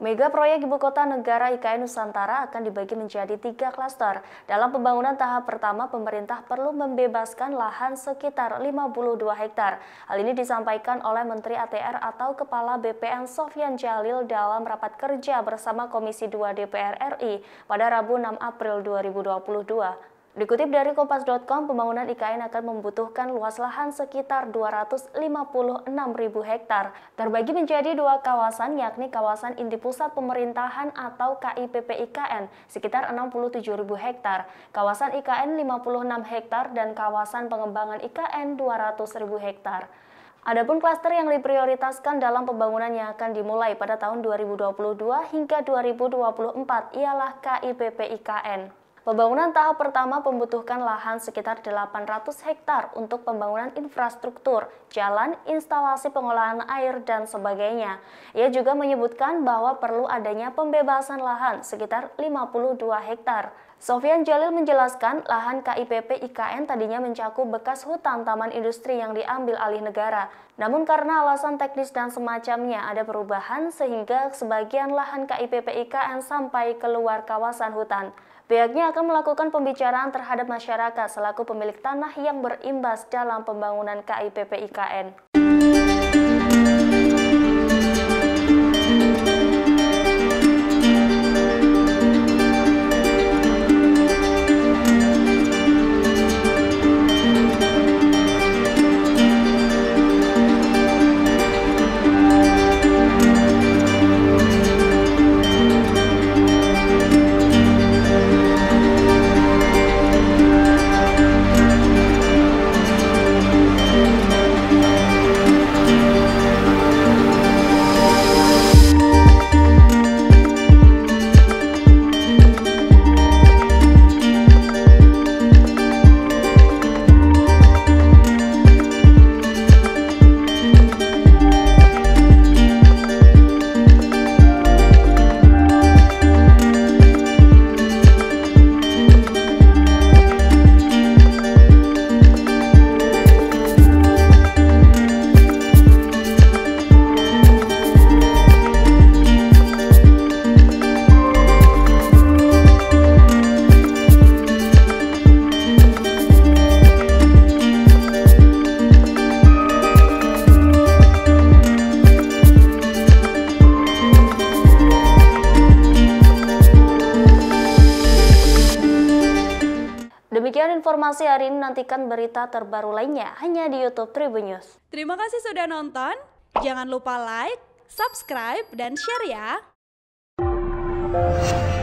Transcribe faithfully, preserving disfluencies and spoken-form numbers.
Mega proyek Ibu Kota Negara I K N Nusantara akan dibagi menjadi tiga klaster. Dalam pembangunan tahap pertama, pemerintah perlu membebaskan lahan sekitar lima puluh dua hektar. Hal ini disampaikan oleh Menteri A T R atau Kepala B P N Sofyan Djalil dalam rapat kerja bersama Komisi dua D P R R I pada Rabu enam April dua ribu dua puluh dua. Dikutip dari Kompas titik com, pembangunan I K N akan membutuhkan luas lahan sekitar dua ratus lima puluh enam ribu hektar, terbagi menjadi dua kawasan, yakni kawasan inti pusat pemerintahan atau K I P P I K N sekitar enam puluh tujuh ribu hektar, kawasan I K N lima puluh enam hektar, dan kawasan pengembangan I K N dua ratus ribu hektar. Adapun klaster yang diprioritaskan dalam pembangunan yang akan dimulai pada tahun dua ribu dua puluh dua hingga dua ribu dua puluh empat ialah K I P P I K N. Pembangunan tahap pertama membutuhkan lahan sekitar delapan ratus hektar untuk pembangunan infrastruktur, jalan, instalasi pengolahan air, dan sebagainya. Ia juga menyebutkan bahwa perlu adanya pembebasan lahan sekitar lima puluh dua hektar. Sofyan Djalil menjelaskan lahan K I P P I K N tadinya mencakup bekas hutan taman industri yang diambil alih negara. Namun karena alasan teknis dan semacamnya ada perubahan sehingga sebagian lahan K I P P I K N sampai keluar kawasan hutan. Pihaknya akan melakukan pembicaraan terhadap masyarakat selaku pemilik tanah yang berimbas dalam pembangunan K I P P I K N. Demikian informasi hari ini, nantikan berita terbaru lainnya hanya di YouTube Tribun News. Terima kasih sudah nonton, jangan lupa like, subscribe, dan share ya!